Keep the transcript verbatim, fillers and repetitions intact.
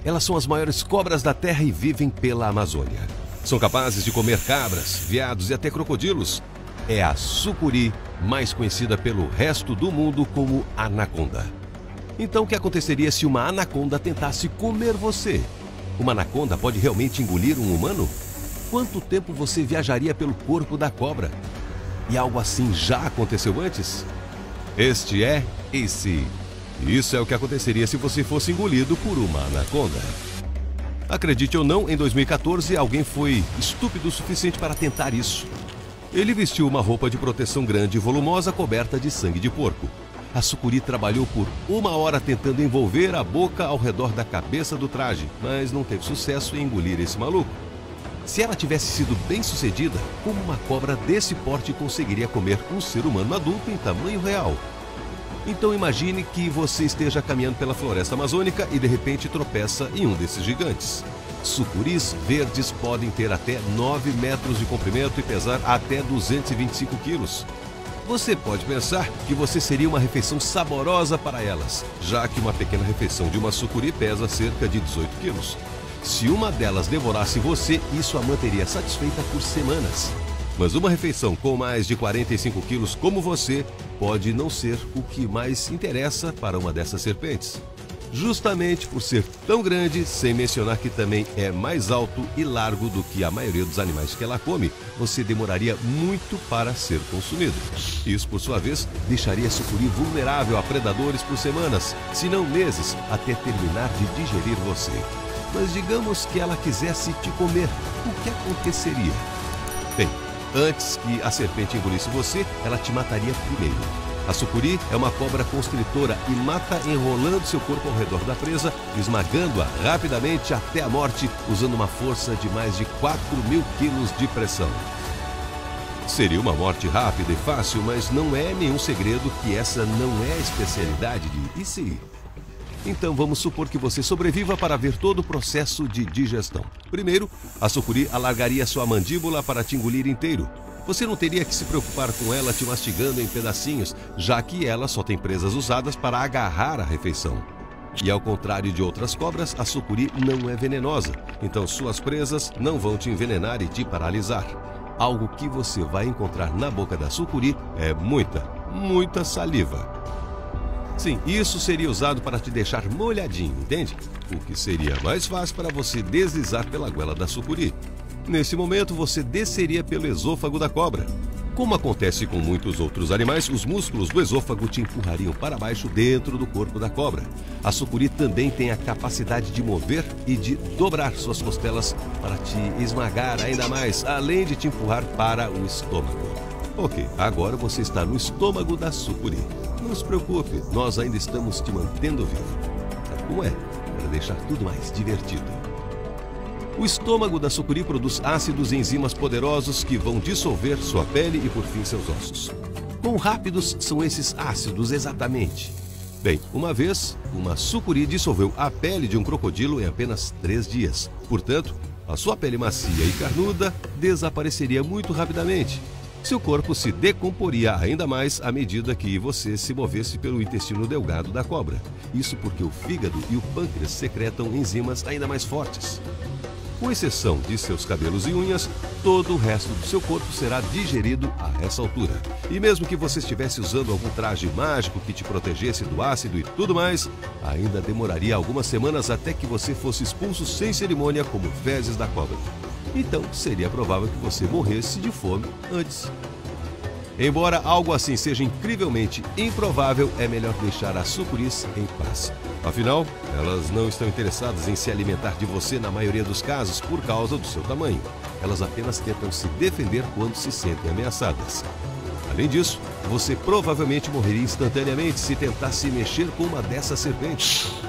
Elas são as maiores cobras da Terra e vivem pela Amazônia. São capazes de comer cabras, veados e até crocodilos. É a sucuri, mais conhecida pelo resto do mundo como anaconda. Então, o que aconteceria se uma anaconda tentasse comer você? Uma anaconda pode realmente engolir um humano? Quanto tempo você viajaria pelo corpo da cobra? E algo assim já aconteceu antes? Este é esse. Isso é o que aconteceria se você fosse engolido por uma anaconda. Acredite ou não, em dois mil e quatorze, alguém foi estúpido o suficiente para tentar isso. Ele vestiu uma roupa de proteção grande e volumosa coberta de sangue de porco. A sucuri trabalhou por uma hora tentando envolver a boca ao redor da cabeça do traje, mas não teve sucesso em engolir esse maluco. Se ela tivesse sido bem sucedida, como uma cobra desse porte conseguiria comer um ser humano adulto em tamanho real? Então imagine que você esteja caminhando pela floresta amazônica e de repente tropeça em um desses gigantes. Sucuris verdes podem ter até nove metros de comprimento e pesar até duzentos e vinte e cinco quilos. Você pode pensar que você seria uma refeição saborosa para elas, já que uma pequena refeição de uma sucuri pesa cerca de dezoito quilos. Se uma delas devorasse você, isso a manteria satisfeita por semanas. Mas uma refeição com mais de quarenta e cinco quilos como você pode não ser o que mais interessa para uma dessas serpentes. Justamente por ser tão grande, sem mencionar que também é mais alto e largo do que a maioria dos animais que ela come, você demoraria muito para ser consumido. Isso, por sua vez, deixaria a sucuri vulnerável a predadores por semanas, se não meses, até terminar de digerir você. Mas digamos que ela quisesse te comer, o que aconteceria? Bem, antes que a serpente engolisse você, ela te mataria primeiro. A sucuri é uma cobra constritora e mata enrolando seu corpo ao redor da presa, esmagando-a rapidamente até a morte, usando uma força de mais de quatro mil quilos de pressão. Seria uma morte rápida e fácil, mas não é nenhum segredo que essa não é a especialidade de I C I. Então vamos supor que você sobreviva para ver todo o processo de digestão. Primeiro, a sucuri alargaria sua mandíbula para te engolir inteiro. Você não teria que se preocupar com ela te mastigando em pedacinhos, já que ela só tem presas usadas para agarrar a refeição. E ao contrário de outras cobras, a sucuri não é venenosa, então suas presas não vão te envenenar e te paralisar. Algo que você vai encontrar na boca da sucuri é muita, muita saliva. Sim, isso seria usado para te deixar molhadinho, entende? O que seria mais fácil para você deslizar pela goela da sucuri. Nesse momento, você desceria pelo esôfago da cobra. Como acontece com muitos outros animais, os músculos do esôfago te empurrariam para baixo dentro do corpo da cobra. A sucuri também tem a capacidade de mover e de dobrar suas costelas para te esmagar ainda mais, além de te empurrar para o estômago. Ok, agora você está no estômago da sucuri. Não se preocupe, nós ainda estamos te mantendo vivo. Sabe como é? Para deixar tudo mais divertido. O estômago da sucuri produz ácidos e enzimas poderosos que vão dissolver sua pele e, por fim, seus ossos. Quão rápidos são esses ácidos exatamente? Bem, uma vez, uma sucuri dissolveu a pele de um crocodilo em apenas três dias. Portanto, a sua pele macia e carnuda desapareceria muito rapidamente. Seu corpo se decomporia ainda mais à medida que você se movesse pelo intestino delgado da cobra. Isso porque o fígado e o pâncreas secretam enzimas ainda mais fortes. Com exceção de seus cabelos e unhas, todo o resto do seu corpo será digerido a essa altura. E mesmo que você estivesse usando algum traje mágico que te protegesse do ácido e tudo mais, ainda demoraria algumas semanas até que você fosse expulso sem cerimônia como fezes da cobra. Então, seria provável que você morresse de fome antes. Embora algo assim seja incrivelmente improvável, é melhor deixar as sucuris em paz. Afinal, elas não estão interessadas em se alimentar de você na maioria dos casos por causa do seu tamanho. Elas apenas tentam se defender quando se sentem ameaçadas. Além disso, você provavelmente morreria instantaneamente se tentasse mexer com uma dessas serpentes.